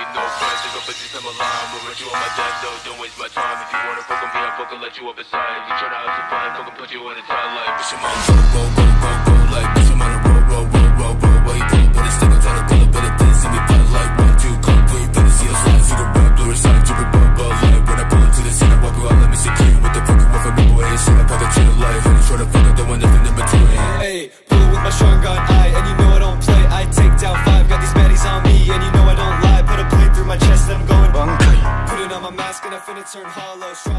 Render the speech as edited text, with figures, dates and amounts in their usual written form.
no friends, take a bitch, I'm alive. We'll run you on my death, though, don't waste my time. If you wanna fuck with me, I'll fucking let you up inside. If you try to have some fun, fucking put you in a tie like bitch, I'm on go, go, go, go, like bitch, I'm on a roll, roll, roll, roll, roll. Why you think but it's still trying to pull up, but it didn't see me fight like 1, 2, come, we ain't finna see us slide. See the rap, blur inside, dripping bubble light. When I pull into the scene, I walk around, let me secure you with the fucking one for me, boy, ain't shit, I pack a chill life. Honey, try to fuck up, don't want nothing in between. Hey, pull with my strong gun, and you know I don't play. I take down 5, got these baddies on me, and you know I don't lie. Put a blade through my chest, I'm going Putting on my mask and I finna turn hollow.